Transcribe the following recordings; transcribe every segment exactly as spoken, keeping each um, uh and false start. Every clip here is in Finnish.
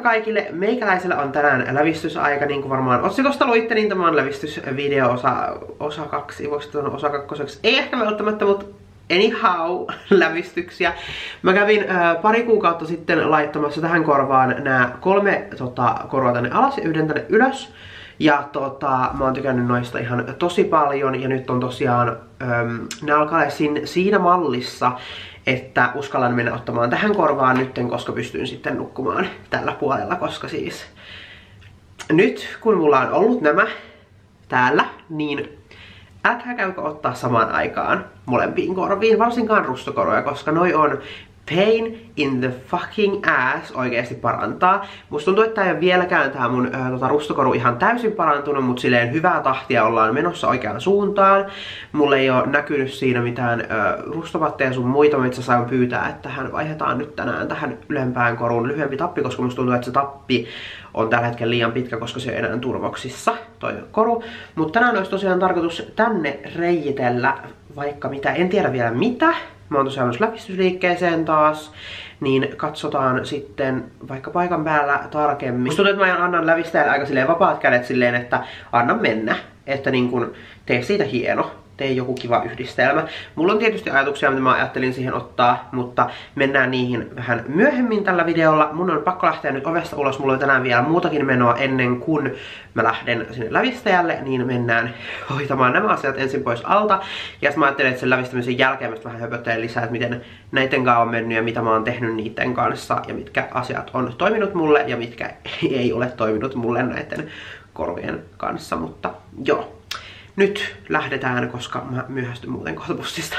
kaikille, meikäläisellä on tänään lävistysaika, niin kuin varmaan otsikosta luitte, niin tämä on lävistysvideo osa, osa kaksi, voiko sanoa osa kakkoseksi? Ei ehkä välttämättä, mutta anyhow, lävistyksiä. Mä kävin ää, pari kuukautta sitten laittamassa tähän korvaan nämä kolme tota, korvaa tänne alas ja yhden tänne ylös. Ja tota, mä oon tykännyt noista ihan tosi paljon ja nyt on tosiaan, äm, ne alkaa siinä, siinä mallissa, että uskallan mennä ottamaan tähän korvaan nytten, koska pystyn sitten nukkumaan tällä puolella, koska siis nyt kun mulla on ollut nämä täällä, niin älkää käykö ottaa samaan aikaan molempiin korviin, varsinkaan rustokoroja, koska noi on pain in the fucking ass oikeesti parantaa. Musta tuntuu, että tää ei ole vieläkään tää mun ää, tota, rustokoru ihan täysin parantunut, mutta silleen hyvää tahtia ollaan menossa oikeaan suuntaan. Mulle ei oo näkynyt siinä mitään ää, rustovatteja sun muita, mä itse saan pyytää, että tähän vaihdetaan nyt tänään tähän ylempään koruun lyhyempi tappi, koska musta tuntuu, että se tappi on tällä hetkellä liian pitkä, koska se ei enää turvoksissa toi koru. Mutta tänään olisi tosiaan tarkoitus tänne reijitellä vaikka mitä, en tiedä vielä mitä. Mä oon tosiaan myös läpistysliikkeeseen taas, niin katsotaan sitten vaikka paikan päällä tarkemmin. Musta tuntuu, että mä annan lävistäjälle aika silleen vapaat kädet silleen, että anna mennä, että niin kun tee siitä hieno. Tee joku kiva yhdistelmä. Mulla on tietysti ajatuksia, mitä mä ajattelin siihen ottaa, mutta mennään niihin vähän myöhemmin tällä videolla. Mun on pakko lähteä nyt ovesta ulos. Mulla on tänään vielä muutakin menoa ennen kuin mä lähden sinne lävistäjälle, niin mennään hoitamaan nämä asiat ensin pois alta. Ja sitten mä ajattelin, että sen lävistämisen jälkeen mä vähän höpöttelen lisää, että miten näiden kanssa on mennyt ja mitä mä oon tehnyt niiden kanssa ja mitkä asiat on toiminut mulle ja mitkä ei ole toiminut mulle näiden korvien kanssa, mutta joo. Nyt lähdetään, koska mä myöhästyn muuten kohta bussista.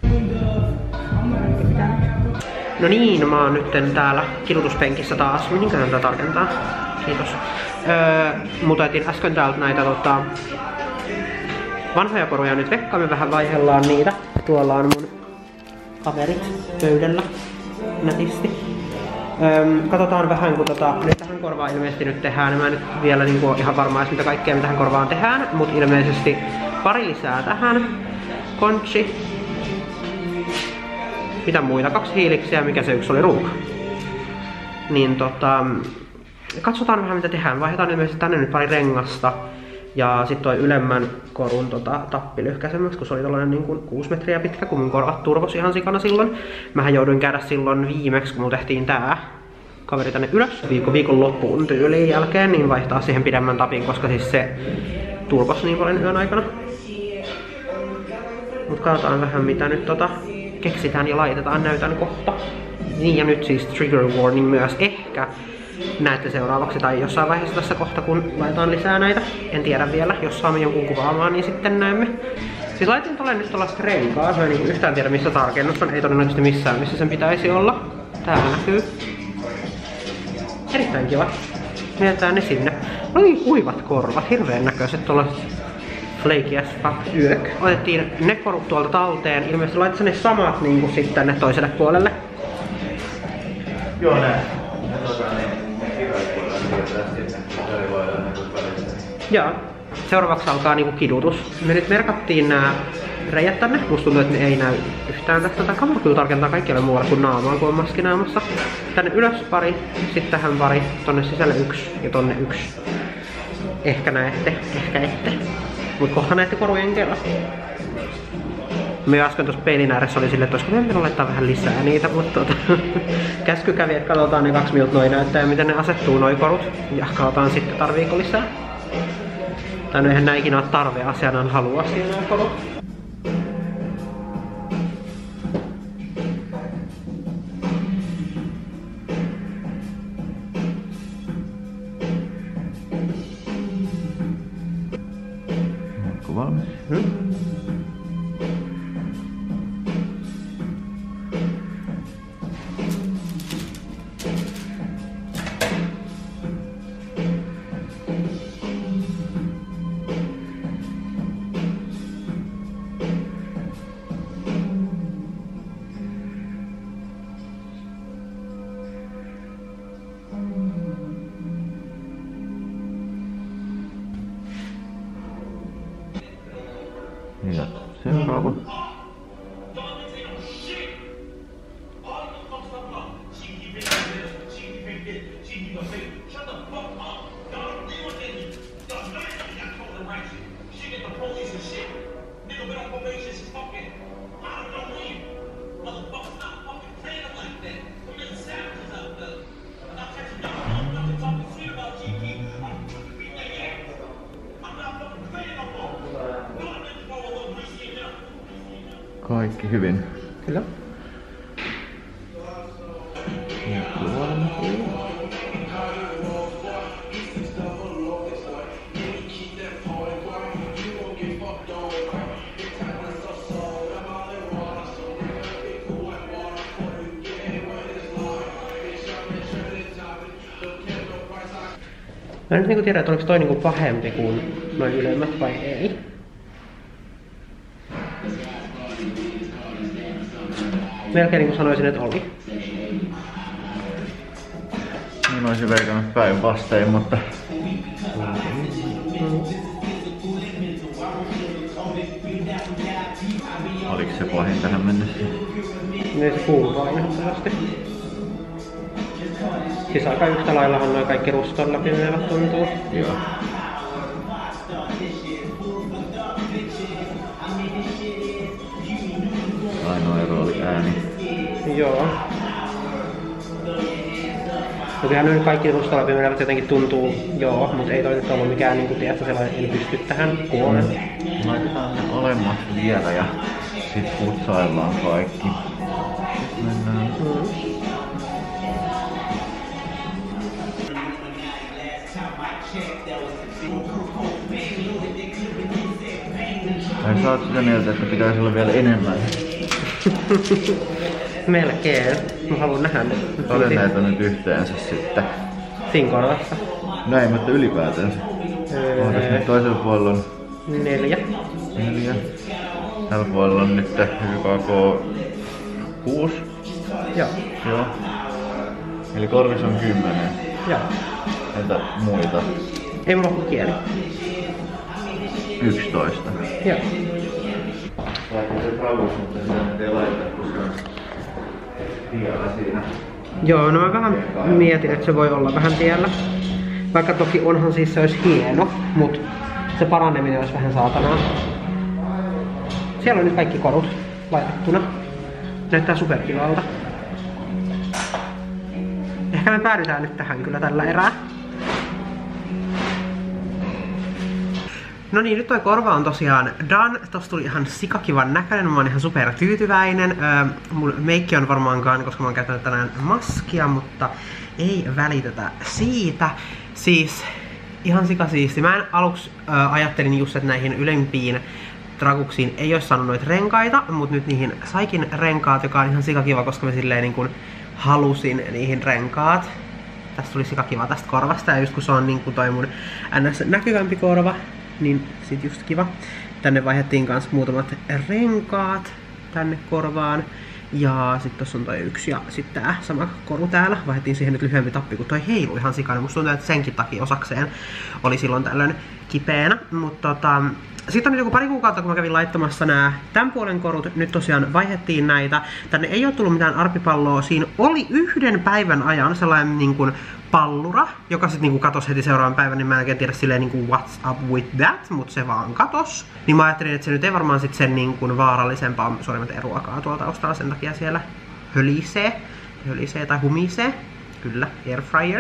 No niin, mä oon nytten täällä kidutuspenkissä taas. Mihinköhän tätä tarkentaa? Kiitos. Öö, mutta etin äsken täältä näitä tota, vanhoja koruja nyt vekkaan. Me vähän vaihellaan niitä. Tuolla on mun kaverit pöydällä nätisti. Öm, katsotaan vähän, kun tota, nyt tähän korvaan ilmeisesti nyt tehdään. Mä en nyt vielä niinku ole ihan varma, mitä kaikkea tähän korvaan tehdään, mutta ilmeisesti pari lisää tähän. Conchi. Mitä muita? Kaksi hiiliksiä, mikä se yksi oli, ruuka. Niin tota, katsotaan vähän mitä tehdään. Vaihdetaan ilmeisesti tänne nyt pari rengasta. Ja sit toi ylemmän korun tota, tappi lyhkäisemmäksi, kun se oli tollanen niin kuin kuusi metriä pitkä, kun mun korvat turvos ihan sikana silloin. Mähän jouduin käydä silloin viimeksi, kun mun tehtiin tää kaveri tänne ylös. Viikon, viikon loppuun tyyliin jälkeen, niin vaihtaa siihen pidemmän tapin, koska siis se turvos niin paljon yön aikana. Mut katsotaan vähän mitä nyt tota keksitään ja laitetaan, näytän kohta. Niin ja nyt siis trigger warning myös ehkä. Näette seuraavaksi tai jossain vaiheessa tässä kohta, kun laitetaan lisää näitä. En tiedä vielä, jos saamme jonkun kuvaamaan, niin sitten näemme. Siis laitin tolle nyt tollaista renkaa, se ei yhtään tiedä missä tarkennus on, ei todennäköisesti missään missä sen pitäisi olla. Täällä näkyy. Erittäin kiva. Mietitään ne sinne. No niin kuivat korvat, hirveen näköiset tollaiset flaky as fuck yök. Otettiin ne korut tuolta talteen, ilmeisesti laitettu ne samat niin kuin sitten tänne toiselle puolelle. Joo näin. Joo. Seuraavaksi alkaa niinku kidutus. Me nyt merkattiin nää reijät tänne. Musta tuntuu, että ne ei näy yhtään tästä. Tää kamera kyllä tarkentaa kaikkialle muualle kuin naamaan, kun on maskinaamassa. Tänne ylös pari, sitten tähän pari, tonne sisälle yksi ja tonne yksi. Ehkä näette, ehkä ette. Mut kohta näette korujen kerran. Me äsken tuossa peilin ääressä oli silleen, että olisiko meidän laittaa vähän lisää niitä, mutta tuota, käsky kävi, että katsotaan ne kaksi miltä noi näyttää ja miten ne asettuu noi korut. Ja katsotaan sitten tarviiko lisää. Tai no eihän näikin ole tarveasiana, on haluasia nämä korut. Oletko valmis? Hmm? Ja seuraava. Kaikki hyvin. Kyllä. Mä en nyt niinku tiedä, että oliko toi niinku pahempi kuin noin ylemmät vai ei. Melkein niinku sanoisin, että oli. Mä olisin veikannut päinvastoin, mutta... Mm. Oliko se pahin tähän mennessä? Niin se kuuluu aina selvästi. Siis aika yhtä laillahan noi kaikki ruston läpi menevät tuntuu. Joo. Ainoa ero oli ääni. Joo. No kyllähän nyt kaikki rustoon läpi menevät jotenkin tuntuu, joo, mutta ei toi nyt ollut mikään niinku tiedätkö sellainen, en pysty tähän kuolen. Laitetaan ne olemmat vielä ja sit putsaillaan kaikki. Sitten mennään. Mm. Tai sä oot sitä mieltä, että pitäisi olla vielä enemmän? Melkein. Mä haluan nähdä nyt. Olen näitä nyt yhteensä sitten. Siinä korvassa. Näin, mutta ylipäätänsä. Onko se nyt toisella puolella on? Neljä. Neljä. Tällä puolella on nyt Y K K kuusi. Joo. Joo. Eli korvissa on kymmenen. Joo. Entä muita? Ei mulla ole kieli. yksitoista. Joo. Laitan se tauus, mutta sitä nyt ei laittaa, kun se on tiellä siinä. Joo, no mä vähän mietin, että se voi olla vähän tiellä. Vaikka toki onhan siis se olisi hieno, mut se paraneminen olisi vähän saatanaa. Siellä on nyt kaikki korut laitettuna. Näyttää superkivalta. Ehkä me päädytään nyt tähän kyllä tällä erää. No niin, nyt toi korva on tosiaan done. Tossa tuli ihan sikakivan näköinen, mä oon ihan super tyytyväinen. Öö, mun meikki on varmaankaan, koska mä oon käyttänyt tänään maskia, mutta ei välitetä siitä. Siis ihan sikasiisti. Mä en aluksi öö, ajattelin just, että näihin ylempiin trakuksiin ei olisi saanut noita renkaita, mutta nyt niihin saikin renkaat, joka on ihan sikakiva, koska mä silleen niin kun halusin niihin renkaat. Tästä tuli sikakiva tästä korvasta, ja just kun se on niin kuin toi mun ns näkyvämpi korva, niin sit just kiva. Tänne vaihdettiin kans muutamat renkaat tänne korvaan. Ja sit tossa on toi yksi ja sit tää sama koru täällä. Vaihdettiin siihen nyt lyhyempi tappi, kun toi heilu ihan sikana. Musta tuntuu, että senkin takia osakseen oli silloin tällöin kipeänä. Mutta tota, sitten on nyt joku pari kuukautta, kun mä kävin laittamassa nää tämän puolen korut. Nyt tosiaan vaihdettiin näitä. Tänne ei oo tullut mitään arpipalloa. Siinä oli yhden päivän ajan sellainen niin kuin pallura, joka sitten niinku katos heti seuraavan päivän, niin mä en oikein tiedä silleen niinku what's up with that, mutta se vaan katos. Niin mä ajattelin, että se nyt ei varmaan sit sen niinku vaarallisempaa, sorry mä teen ruokaa tuolta taustalla, sen takia siellä hölisee, hölisee tai humisee, kyllä, airfryer.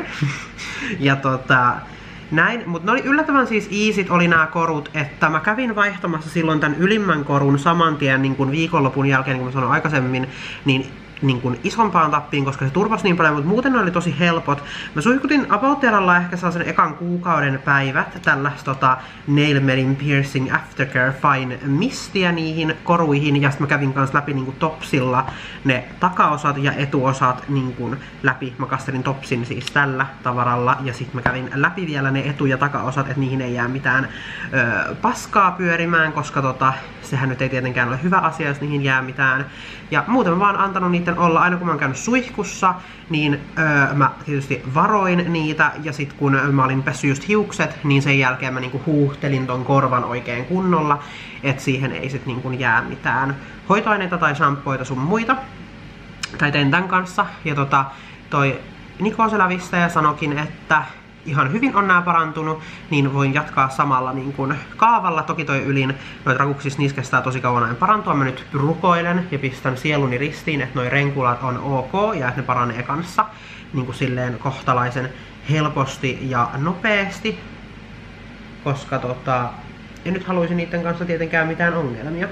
Ja tota, näin, mutta ne oli yllättävän siis easyt oli nämä korut, että mä kävin vaihtamassa silloin tämän ylimmän korun saman tien niin kuin viikonlopun jälkeen, niin kuin mä sanoin aikaisemmin, niin niin kuin isompaan tappiin, koska se turvasi niin paljon, mutta muuten ne oli tosi helpot. Mä suihkutin About-Teralla ehkä sellaisen ekan kuukauden päivät tällaista tota, Nail Medin Piercing Aftercare Fine Mistiä niihin koruihin, ja sitten mä kävin kans läpi niin kuin topsilla ne takaosat ja etuosat niin kuin läpi. Mä kastelin topsin siis tällä tavaralla, ja sitten mä kävin läpi vielä ne etu- ja takaosat, että niihin ei jää mitään ö, paskaa pyörimään, koska tota, sehän nyt ei tietenkään ole hyvä asia, jos niihin jää mitään. Ja muuten mä vaan antanut niiden olla, aina kun mä oon käynyt suihkussa, niin öö, mä tietysti varoin niitä, ja sit kun mä olin pessy just hiukset, niin sen jälkeen mä niinku huuhtelin ton korvan oikein kunnolla, että siihen ei sit niinku jää mitään hoitoaineita tai shampooita sun muita. Tai tein tän kanssa, ja tota, toi Nikoselävistä ja sanokin, että ihan hyvin on nää parantunut, niin voin jatkaa samalla niin kuin kaavalla. Toki toi ylin noit rakuksissa niissä kestää tosi kauan aina parantua. Mä nyt rukoilen ja pistän sieluni ristiin, että noi renkulat on ok ja että ne paranee kanssa niin kuin silleen kohtalaisen helposti ja nopeasti. Koska tota, en nyt haluaisi niiden kanssa tietenkään mitään ongelmia.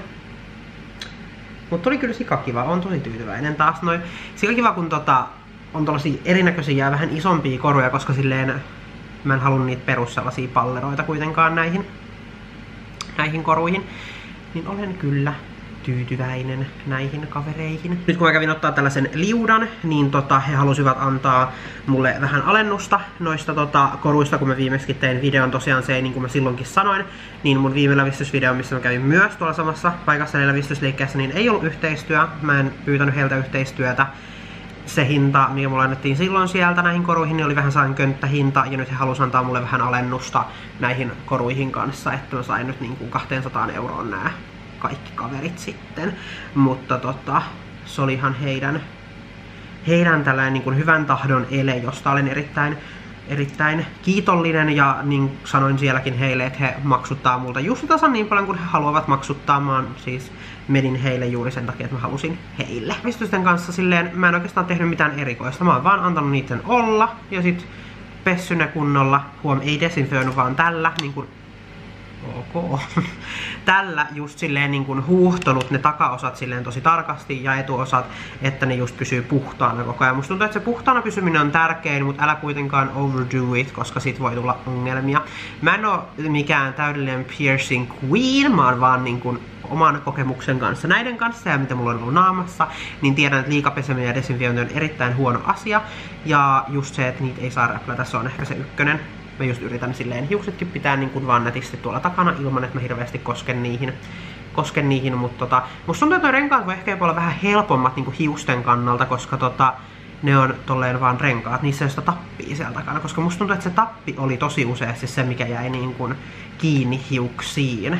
Mutta oli kyllä sikakiva, on tosi tyytyväinen taas noin. Sikakiva kun tota, on tollasia erinäköisiä ja vähän isompia koruja, koska silleen mä en halua niitä perus sellaisia palleroita kuitenkaan näihin, näihin koruihin. Niin olen kyllä tyytyväinen näihin kavereihin. Nyt kun mä kävin ottaa tällaisen liudan, niin tota, he halusivat antaa mulle vähän alennusta noista tota, koruista, kun mä viimeksi tein videon. Tosiaan se ei, niin kuin mä silloinkin sanoin, niin mun viime lävistysvideo, missä mä kävin myös tuolla samassa paikassa eli lävistysliikkeessä, niin ei ollut yhteistyö. Mä en pyytänyt heiltä yhteistyötä. Se hinta, mikä mulle annettiin silloin sieltä näihin koruihin, niin oli vähän sain könttähinta, ja nyt he halusivat antaa mulle vähän alennusta näihin koruihin kanssa, että mä sain nyt niin kuin kaksisataa euroon nää kaikki kaverit sitten. Mutta tota, se oli ihan heidän, heidän tällainen niin kuin hyvän tahdon ele, josta olen erittäin, erittäin kiitollinen, ja niin sanoin sielläkin heille, että he maksuttaa multa just tasan niin paljon kuin he haluavat maksuttaa. Mä oon siis menin heille juuri sen takia, että mä halusin heille. Lävistysten kanssa silleen mä en oikeastaan tehnyt mitään erikoista, mä oon vaan antanut niiden olla ja sit pessy ne kunnolla. Huom, ei desinfioinut vaan tällä niin kuin ok. Tällä just silleen niin kuin huuhtonut ne takaosat silleen tosi tarkasti ja etuosat, että ne just pysyy puhtaana koko ajan. Musta tuntuu, että se puhtaana pysyminen on tärkein, mutta älä kuitenkaan overdo it, koska sit voi tulla ongelmia. Mä en oo mikään täydellinen piercing queen, mä oon vaan niin kuin oman kokemuksen kanssa näiden kanssa ja mitä mulla on ollut naamassa, niin tiedän, että liikapeseminen ja desinfiointi on erittäin huono asia. Ja just se, että niitä ei saa räplätä, se on ehkä se ykkönen. Mä just yritän silleen hiuksetkin pitää niin kuin vaan nätisti tuolla takana ilman, että mä hirveästi kosken niihin. Kosken niihin, mutta tota, musta tuntuu, että noi renkaat voi ehkä olla vähän helpommat niin kuin hiusten kannalta, koska tota, ne on tolleen vaan renkaat, niissä ei sitä tappia siellä takana, koska musta tuntuu, että se tappi oli tosi useasti se, mikä jäi niin kuin kiinni hiuksiin.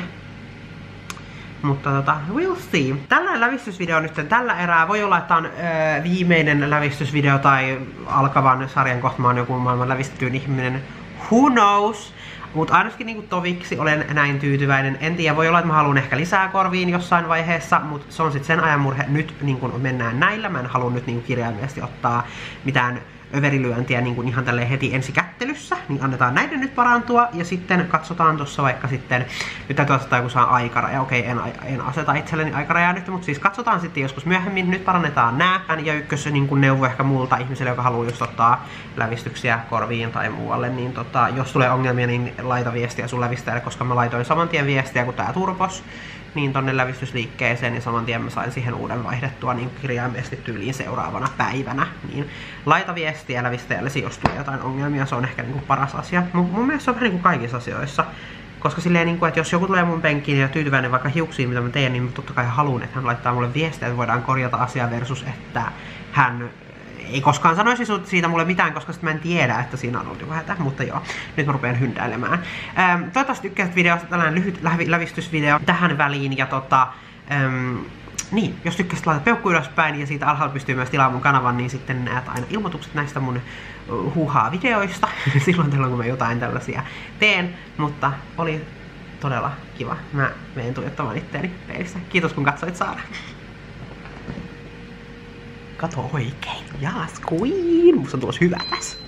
Mutta tota, we'll see. Tällainen lävistysvideo nyt tällä erää. Voi olla, että on öö, viimeinen lävistysvideo tai alkavan sarjan kohta mä oon joku maailman lävistettyyn ihminen. Who knows? Mutta ainakin niinku toviksi olen näin tyytyväinen. En tiedä, voi olla, että mä haluan ehkä lisää korviin jossain vaiheessa, mutta se on sitten sen ajan murhe. Nyt niin mennään näillä. Mä en halua nyt niin kirjaimellisesti ottaa mitään överilyöntiä niin kuin ihan tälleen heti ensikättelyssä, niin annetaan näiden nyt parantua ja sitten katsotaan tuossa vaikka sitten, nyt täytyy asettaa joku saa aikaraja, okei en, en aseta itselleni aikarajaa nyt, mutta siis katsotaan sitten joskus myöhemmin, nyt parannetaan nää ja ykkös niin kuin neuvo ehkä muulta ihmiselle, joka haluaa just ottaa lävistyksiä korviin tai muualle, niin tota, jos tulee ongelmia, niin laita viestiä sun lävistäjälle, koska mä laitoin saman tien viestiä kuin tää turpos, niin tonne lävistysliikkeeseen ja saman tien mä sain siihen uuden vaihdettua niin kirjaimellisesti tyyliin seuraavana päivänä. Niin laita viestiä lävistäjällesi, jos tulee jotain ongelmia, se on ehkä niinku paras asia. Mun, mun mielestä se on vähän niinku kaikissa asioissa. Koska silleen niinku, että jos joku tulee mun penkkiin ja tyytyväinen vaikka hiuksiin mitä mä teen, niin totta kai haluan, että hän laittaa mulle viestiä, että voidaan korjata asia versus, että hän ei koskaan sanoisi siitä mulle mitään, koska sit mä en tiedä, että siinä on ollut joku hätä, mutta joo, nyt mä rupean hyndäilemään. Ähm, toivottavasti tykkäsit videosta, tällainen lyhyt lävistysvideo tähän väliin, ja tota, ähm, niin, jos tykkäsit, laita peukku ylöspäin, ja siitä alhaalta pystyy myös tilaamaan mun kanavan, niin sitten näet aina ilmoitukset näistä mun huuhaa videoista, silloin tällöin kun mä jotain tällaisia teen, mutta oli todella kiva. Mä menen tuijottamaan itteeni peilissä. Kiitos kun katsoit, Saara. Kato oikein. Jaas, queen. Musta on tulossa hyvä tässä.